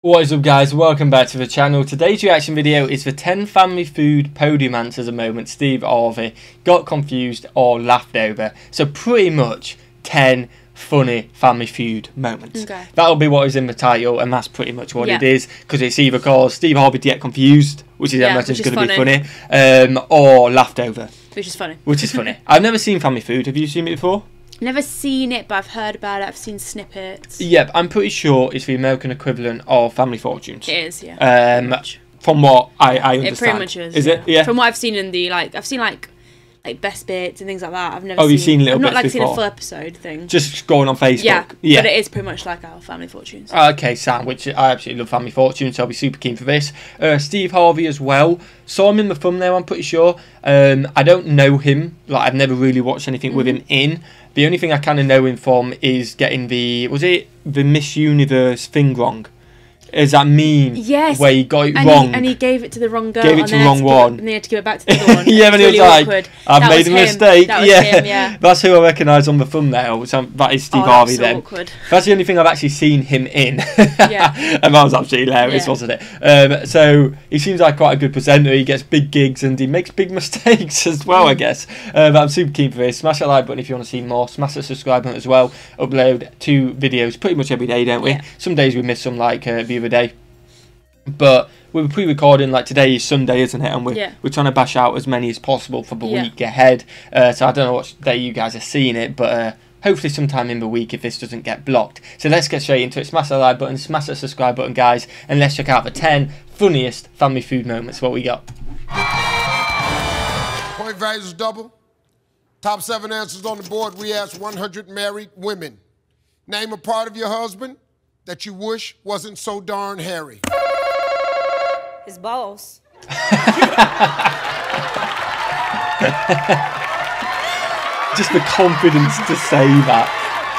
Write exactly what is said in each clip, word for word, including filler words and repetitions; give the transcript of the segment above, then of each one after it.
What is up, guys? Welcome back to the channel. Today's reaction video is the ten family food podium answers. A moment Steve Harvey got confused or laughed over. So pretty much ten funny family feud moments. Okay. That'll be what is in the title, and that's pretty much what yeah. it is, because it's either called Steve Harvey to get confused, which is, yeah, I imagine is going to be funny, um, or laughed over, which is funny. Which is funny. I've never seen family food. Have you seen it before? Never seen it, but I've heard about it. I've seen snippets. Yep, I'm pretty sure it's the American equivalent of Family Fortunes. It is, yeah. Um, from what I, I understand. It pretty much is. Is yeah. it? Yeah. From what I've seen in the like, I've seen like, like best bits and things like that. I've never. Oh, seen, you've seen little I've bits not like before. seen a full episode thing. Just going on Facebook. Yeah, yeah. But it is pretty much like our Family Fortunes. Okay, Sam. Which I absolutely love Family Fortunes, so I'll be super keen for this. Uh, Steve Harvey as well. Saw him in the thumbnail. I'm pretty sure. Um, I don't know him. Like I've never really watched anything mm-hmm. with him in. The only thing I kind of know him from is getting the, was it the Miss Universe thing wrong? Is that meme? Yes. Where he got it and wrong. He, and he gave it to the wrong girl. Gave it to the wrong one. It, and they had to give it back to the other one. Yeah, and he was really like, awkward. I've that made a him. mistake. That was yeah. him, yeah. That's who I recognise on the thumbnail. So that is Steve oh, Harvey so then. Awkward. That's the only thing I've actually seen him in. Yeah. And that was absolutely hilarious, yeah. wasn't it? Um, so he seems like quite a good presenter. He gets big gigs and he makes big mistakes as well, mm. I guess. Uh, but I'm super keen for this. Smash that like button if you want to see more. Smash that subscribe button as well. Upload two videos pretty much every day, don't we? Yeah. Some days we miss some, like uh, the other day. But we were pre-recording, like today is Sunday, isn't it? And we're, yeah. we're trying to bash out as many as possible for the yeah. week ahead. Uh, so I don't know what day you guys are seeing it, but uh, hopefully sometime in the week if this doesn't get blocked. So let's get straight into it. Smash that like button, smash that subscribe button, guys. And let's check out the ten funniest family food moments. What we got? Point values double. Top seven answers on the board. We asked one hundred married women. Name a part of your husband that you wish wasn't so darn hairy. His balls. Just the confidence to say that.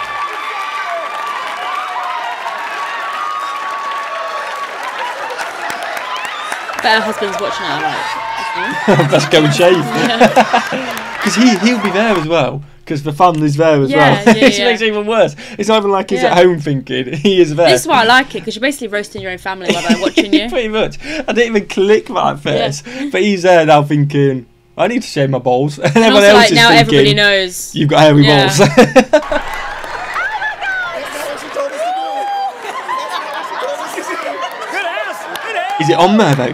Better husband's watching it, like. Let's go and shave. Because he, he'll be there as well. Because the family's there as yeah, well. Yeah, It yeah. makes it even worse. It's not even like he's yeah. at home thinking. He is there. This is why I like it, because you're basically roasting your own family while they're watching you. Pretty much. I didn't even click that at first. Yeah. But he's there now thinking, I need to shave my balls. And, and everyone also, else like, is now thinking, everybody knows. You've got hairy yeah. balls. Is it on there though?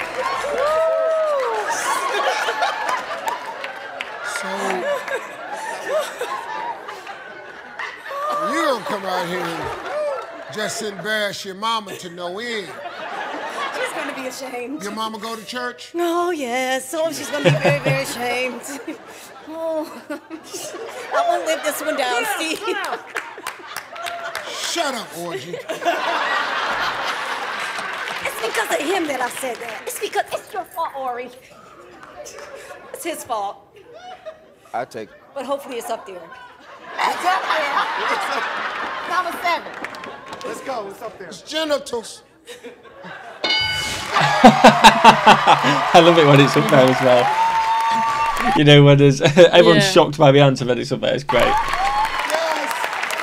Come out here and just embarrass your mama to no end. She's going to be ashamed. Your mama go to church? Oh, yes. Oh, she's going to be very, very ashamed. Oh, I won't live this one down, Steve. Shut up, Orgy. It's because of him that I said that. It's because it's your fault, Ori. It's his fault. I take it. But hopefully it's up there. It's up there. It's up. Number seven. Let's go. It's up there. It's genitals. I love it when it's up there as well. You know, when there's everyone's yeah. shocked by the answer, but it's up there. It's great. Yes.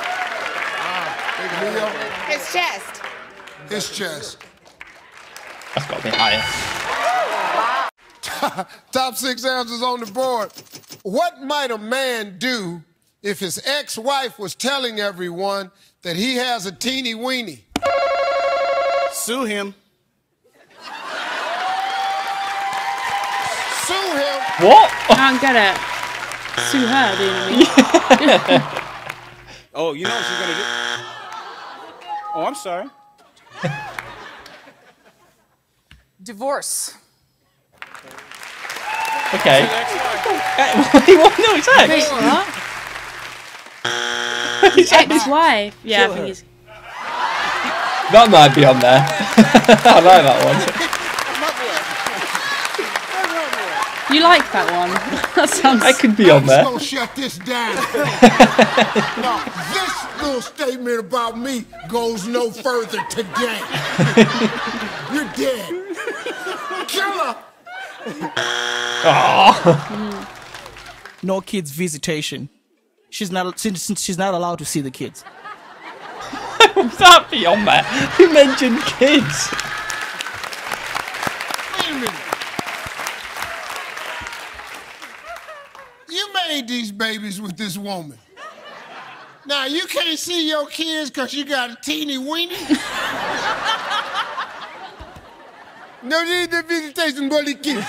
Uh, His chest. His chest. That's got to be higher. Top six answers on the board. What might a man do if his ex-wife was telling everyone that he has a teeny weenie? Sue him. Sue him? What? I can't get it. Sue her, do you know what I mean? Oh, you know what she's gonna do? Oh, I'm sorry. Divorce. Okay. What? No, it's ex. Wait, what? His ex-wife. Yeah, Kill I think her. he's... That might be on there. I like that one. You like that one? That sounds... That could be on there. Let's go shut this down. No, this little statement about me goes no further today. You're dead. Kill her. Oh. No kids visitation. She's not since she's not allowed to see the kids. How's that beyond there? You mentioned kids. Wait a minute. You made these babies with this woman. Now, you can't see your kids because you got a teeny weeny? No need the visitation, buddy kids.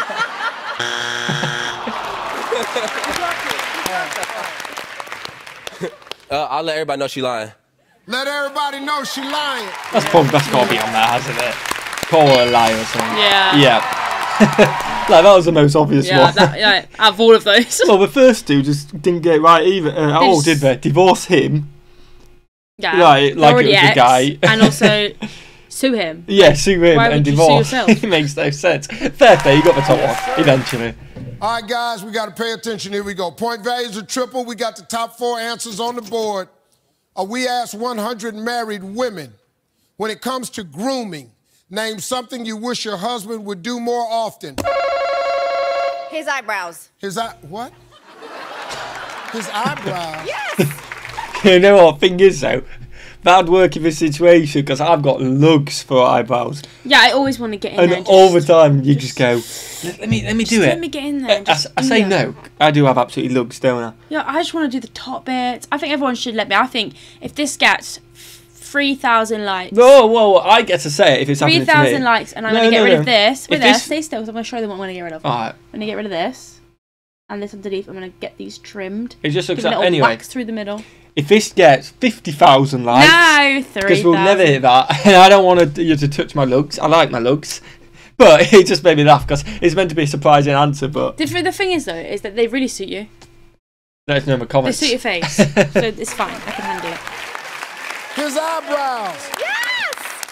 Uh, I'll let everybody know she lying. Let everybody know she lying. That's probably that's got to be on there, hasn't it? Call her a liar or something. Yeah. Yeah. Like that was the most obvious Yeah, one. that, yeah, out of all of those. Well, the first two just didn't get it right either. Uh, oh, just- did they? Divorce him. Yeah. Right, like already it was a ex, guy. And also sue him. Yeah, sue him Why and would you sue divorce. yourself? It makes no sense. Fair play, you got the top one eventually. All right, guys, we got to pay attention. Here we go. Point values are triple. We got the top four answers on the board. Uh, we asked one hundred married women, when it comes to grooming, name something you wish your husband would do more often. His eyebrows. His eye, what? His eyebrows. Yes. You know what thing is though? That'd work in this situation because I've got lugs for eyebrows. Yeah, I always want to get in And there. Just, all the time you just, go, let, let me let me do just it. let me get in there. I, and just I do say that. no. I do have absolutely lugs, don't I? Yeah, I just want to do the top bits. I think everyone should let me. I think if this gets three thousand likes, No, well, I get to say it if it's happening three to me. thousand likes, and I'm No, going to get no, rid no. of this. Wait If there, this- stay still, because I'm going to show them what I'm going to get rid of. Alright. I'm going to get rid of this, and this underneath. I'm going to get these trimmed. It just looks Give it a like little anyway. wax through the middle. If this gets fifty thousand likes, No, three because we'll never thousand. hit that, and I don't want to, you to touch my lugs. I like my lugs, but it just made me laugh because it's meant to be a surprising answer. But The, the thing is, though, is that they really suit you. let us know in the They comments. suit your face, so it's fine. I can handle it. His eyebrows. Yes.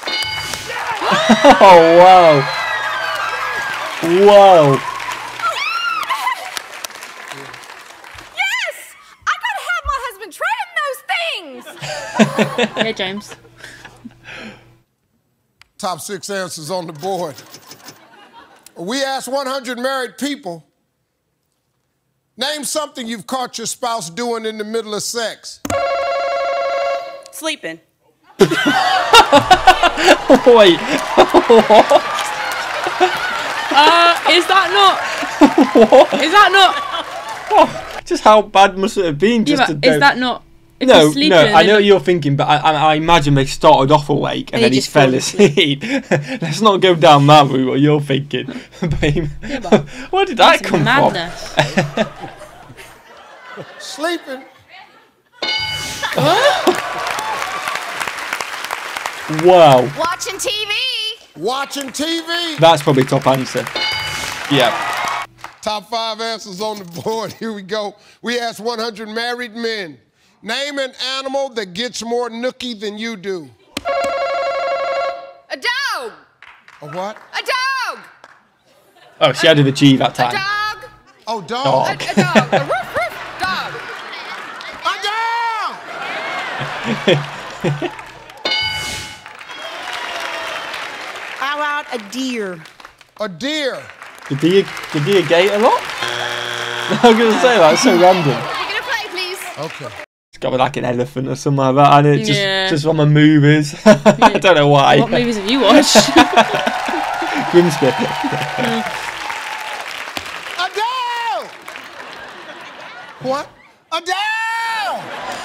Oh wow! Wow! Yes. I gotta have my husband trim those things. Yeah, James. Top six answers on the board. We asked one hundred married people, name something you've caught your spouse doing in the middle of sex. Sleeping. Wait. Uh, is that not? What? Is that not? Just how bad must it have been? Just Yeah, to but do- is that not? If No, you're sleeping no, and I then know what you- you're thinking, but I, I, I imagine they started off awake and, And then he he just fell falls asleep. Let's not go down that route, what you're thinking. But he- but where did that That's come madness. Sleeping. from? Wow. Watching T V. Watching T V. That's probably top answer. Yeah. Top five answers on the board. Here we go. We asked one hundred married men, name an animal that gets more nookie than you do. A dog. A what? A dog. Oh, she had an achieve that A time. dog. Oh, dog. Dog. A, a dog. A roof, roof, dog. A dog! How about a deer? A deer. Did he, did he gate a lot? I was going to say that, it's so random. You're gonna play, please. Okay. It's got to be like an elephant or something like that, and it just, Yeah. just from the movies. I don't know why. What movies have you watched? Grimsby. A dog! What? A dog!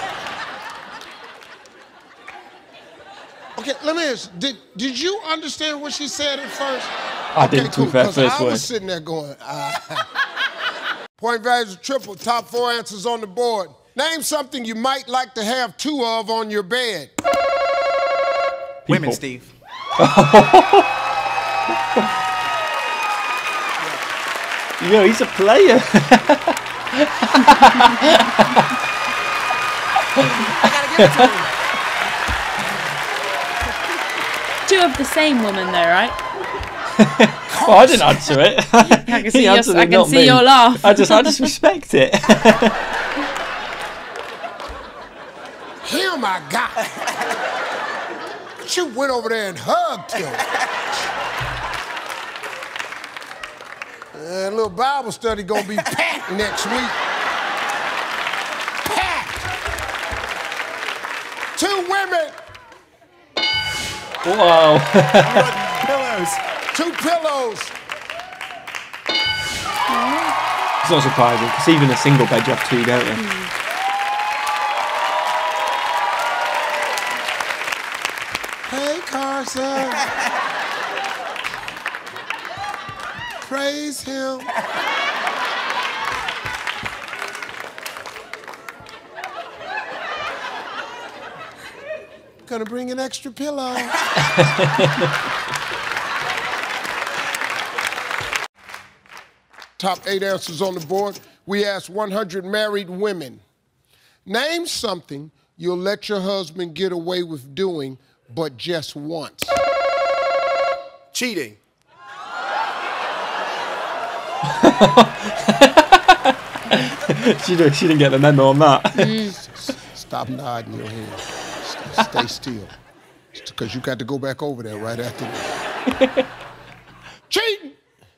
Okay, let me ask. Did did you understand what she said at first? I Okay, didn't, to cool. be fair, Because first I word. was sitting there going. Ah. Point values are triple. Top four answers on the board. Name something you might like to have two of on your bed. Women, Steve. Yo, he's a player. Two of the same woman, though, right? Well, I didn't answer it. I can see, He your, answered I it, can not see me. your laugh. I just, I just respect it. Him I got. She went over there and hugged him. And little Bible study gonna be packed next week. Packed. Two women Wow. Pillows. Two pillows. It's not surprising, because even a single bed you have two, don't you? Mm. Hey, Carson. Praise him. Gonna bring an extra pillow. Top eight answers on the board. We asked one hundred married women. Name something you'll let your husband get away with doing, but just once. Cheating. she, didn't, she didn't get the memo on that. Mm. Stop nodding your head. Stay still. Because you got to go back over there right after this. Cheating!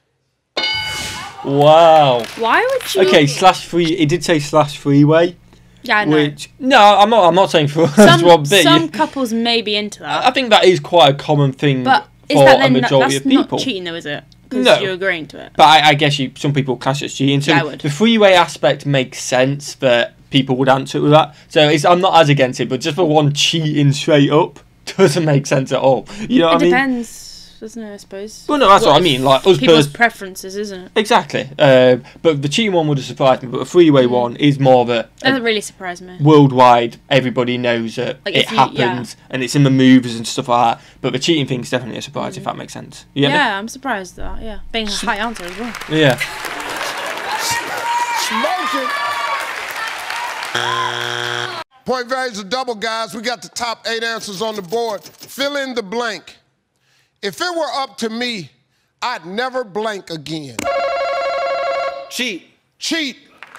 Wow. Why would you? Okay, slash free. It did say slash freeway. Yeah, I know. Which no, I'm not. I'm not saying for us some, one bit. some couples may be into that. I think that is quite a common thing But is for that a then majority that's of people. not cheating though, is it? Because No. you're agreeing to it. But I, I guess you, some people class it as cheating. So Yeah, I would. the freeway aspect makes sense that people would answer it with that. So it's, I'm not as against it, but just for one cheating straight up doesn't make sense at all. You know It what I mean? depends, doesn't it? I suppose. Well, no, that's what I mean. Like us people's pers- preferences, isn't it? Exactly. Uh, but the cheating one would have surprised me. But the freeway one is more of a, That a doesn't really surprise me. worldwide. Everybody knows that Like, it if you- happens, and it's in the movies and stuff like that. But the cheating thing's definitely a surprise, if that makes sense. You get me? Yeah, I'm surprised at that. Yeah, being a high answer as well. Yeah. Smoking. Point values are double, guys. We got the top eight answers on the board. Fill in the blank. If it were up to me, I'd never blank again. Cheat. Cheat.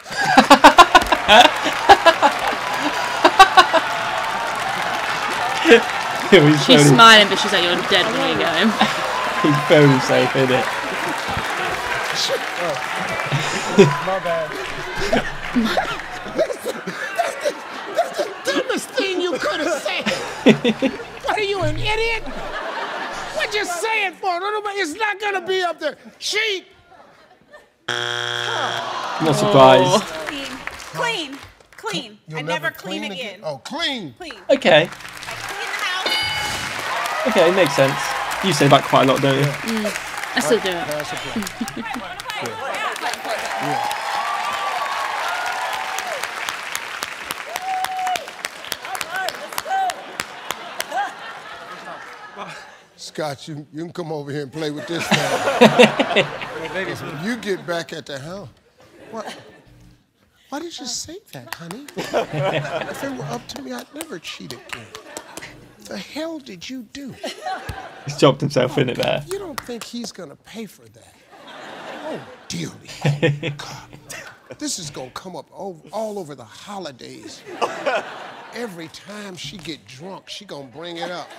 He's She's totally, smiling, but she's like, "You're dead when you go home." he's totally safe, isn't it? My bad. That's the dumbest thing you could have said. What are you, an idiot? What you say it for? Nobody- It's not gonna be up there. Cheat. Not surprised. Clean. Clean. Clean. I never clean, again. Oh, clean. Clean. Okay. I clean the house. Okay, makes sense. You say that quite a lot, don't you? Mm, I still do it. Pass the plate. Yeah. Scott, you, you can come over here and play with this now. You get back at the house. What? Why did you say that, honey? If it were up to me, I'd never cheat again. The hell did you do? He's chopped himself in it there. You don't think he's gonna pay for that? Oh, dearly. God. This is gonna come up all, all over the holidays. Every time she get drunk, she gonna bring it up.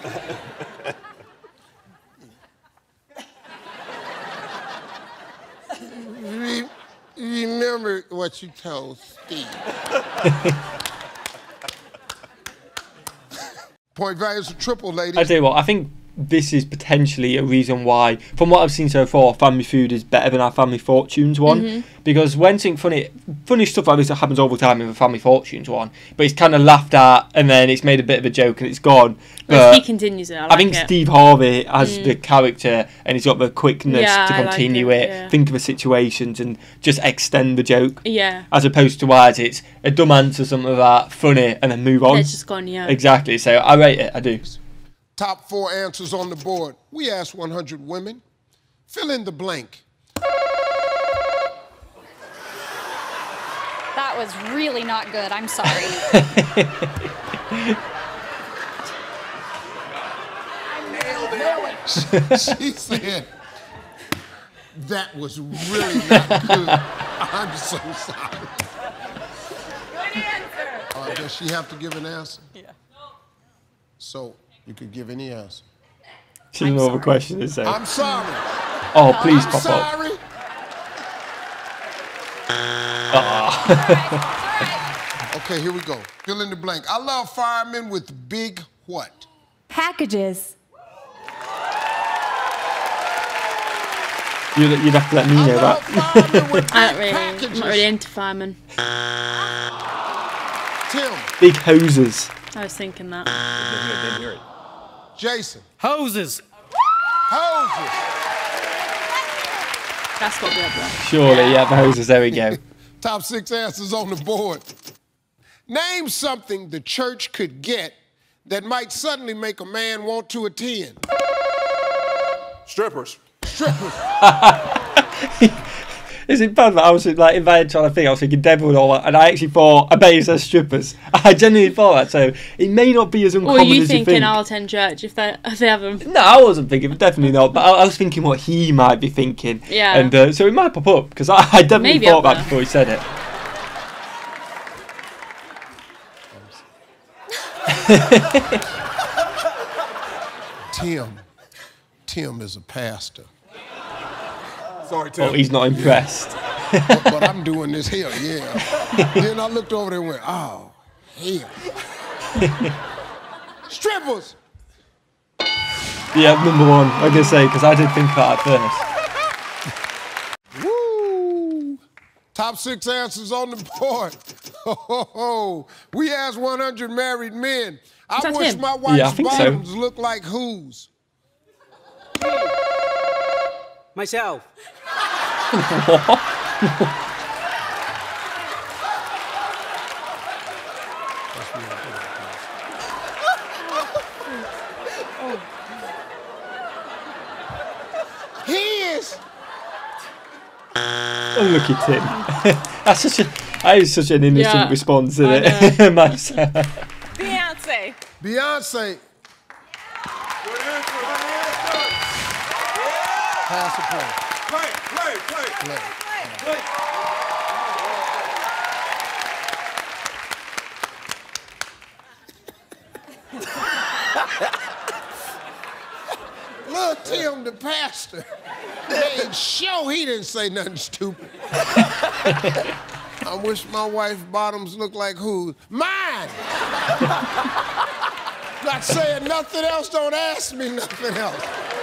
Re- remember what you told Steve. Point values are triple, ladies. I tell you what, I think this is potentially a reason why, from what I've seen so far, Family Feud is better than our Family Fortunes one. Mm-hmm. Because when something funny, funny stuff like this happens all the time in the Family Fortunes one, but it's kind of laughed at and then it's made a bit of a joke and it's gone. Well, But he continues it. I, like I think it. Steve Harvey has the character and he's got the quickness Yeah, to I like continue it, it, yeah. think of the situations and just extend the joke. Yeah. As opposed to ours, it's a dumb answer, something like that, funny, and then move on. It's just gone, yeah. Exactly. So I rate it. I do. Top four answers on the board. We asked one hundred women. Fill in the blank. That was really not good. I'm sorry. She said, that was really not good. I'm so sorry. Good answer. Uh, does she have to give an answer? Yeah. So you could give any answer. She's another question to say. I'm sorry. Oh, please I'm pop sorry. up. Ah. Okay, here we go. Fill in the blank. I love firemen with big what? Packages. You'd, you'd have to let me I know love that. firemen with I don't big really, I'm packages. not really into firemen. Tim, Big hoses. I was thinking that. Didn't hear it. Jason, Hoses. hoses. That's got to be up there. Surely, yeah, the hoses. There we go. Top six answers on the board. Name something the church could get that might suddenly make a man want to attend. Strippers. Strippers. Is it bad that I was like invited trying to think? I was thinking devil and all that, and I actually thought I bet he says strippers. I genuinely thought that, so it may not be as Or uncommon are you as you thinking think. I'll attend church if they, if they have them? No, I wasn't thinking, definitely not. But I, I was thinking what he might be thinking. Yeah. And uh, so it might pop up because I, I definitely Maybe thought up that there. before he said it. Tim. Tim is a pastor. Sorry, Tim. Oh, he's not impressed. But, but I'm doing this here, yeah. Then I looked over there and went, oh, hell. Strippers. Yeah, number one. I'm gonna say because I did think about it first. Woo! Top six answers on the board. Ho, ho, ho. We asked one hundred married men. I that wish him? my wife's Yeah, I think so. bottoms looked like whose? Myself. He is. Oh, look at him. That's such a. That is such an innocent Yeah, response, isn't I it? Myself. Beyonce. Beyonce. Pass the play. Play, play, play. Play. Little Tim, the pastor, made sure he didn't say nothing stupid. I wish my wife's bottoms looked like whose? Mine! Not saying nothing else, don't ask me nothing else.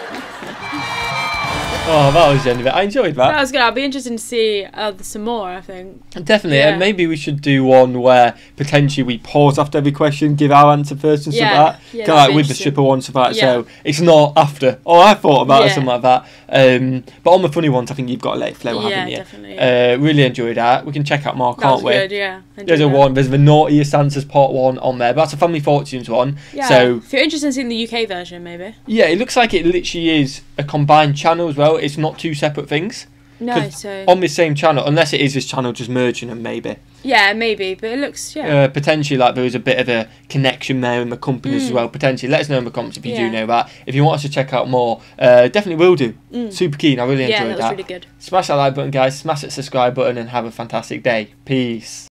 Oh, that was genuine. I enjoyed that. That was good. I'll be interested to see uh, some more, I think. Definitely, Yeah. and maybe we should do one where potentially we pause after every question, give our answer first and Yeah, stuff like that. yeah, Kind of that'd like be with the interesting. stripper one, stuff like that. Yeah. So it's not after. Oh, I thought about it or Yeah. something like that. Um, but on the funny ones, I think you've got to let it flow, Yeah, haven't you? definitely, Uh, really enjoyed that. We can check out more, That can't was we? good, yeah. I There's a enjoyed that. one. There's the naughtiest answers part one on there. But that's a Family Fortunes one. Yeah. So if you're interested in seeing the U K version, maybe. yeah, it looks like it literally is a combined channel as well. It's not two separate things. No, 'Cause so on the same channel, unless it is this channel just merging them, maybe. yeah, maybe, but it looks yeah. Uh, potentially, like there was a bit of a connection there in the companies as well. Potentially, let us know in the comments if you do Mm. Yeah. know that. If you want us to check out more, uh, definitely will do. Super keen. I really yeah, enjoyed that was that. really good. Smash that like button, guys. Smash that subscribe button, and have a fantastic day. Peace.